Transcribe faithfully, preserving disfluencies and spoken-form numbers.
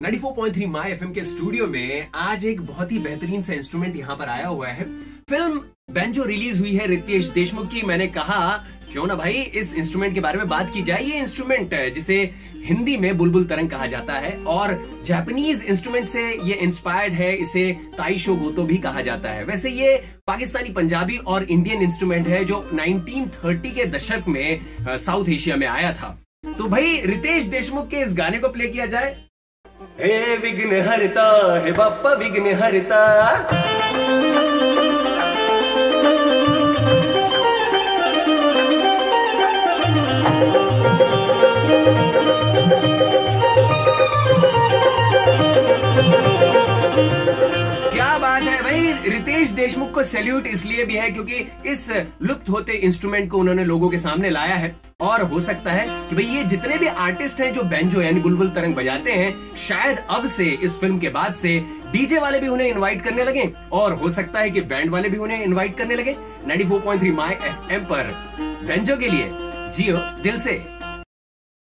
चौरानवे पॉइंट तीन my FM के स्टूडियो में आज एक बहुत ही बेहतरीन सा इंस्ट्रूमेंट यहाँ पर आया हुआ है। फिल्म बैंजो रिलीज हुई है रितेश देशमुख की। मैंने कहा क्यों ना भाई इस इंस्ट्रूमेंट के बारे में बात की जाए। ये इंस्ट्रूमेंट जिसे हिंदी में बुलबुल तरंग कहा जाता है और जापानीज इंस्ट्रूमेंट से ये इंस्पायर्ड है। इसे ताइशो गोतो भी कहा जाता है। वैसे ये पाकिस्तानी, पंजाबी और इंडियन इंस्ट्रूमेंट है जो उन्नीस सौ तीस के दशक में साउथ एशिया में आया था। तो भाई रितेश देशमुख के इस गाने को प्ले किया जाए। हे विघ्न हरता, हे बाप्पा विघ्न हरता, क्या बात है भाई। रितेश देशमुख को सैल्यूट इसलिए भी है क्योंकि इस लुप्त होते इंस्ट्रूमेंट को उन्होंने लोगों के सामने लाया है। और हो सकता है कि भाई ये जितने भी आर्टिस्ट हैं जो बैंजो यानी बुलबुल तरंग बजाते हैं, शायद अब से इस फिल्म के बाद से डीजे वाले भी उन्हें इनवाइट करने लगे और हो सकता है कि बैंड वाले भी उन्हें इनवाइट करने लगे। चौरानवे पॉइंट तीन माय एफएम पर बैंजो के लिए जियो दिल से।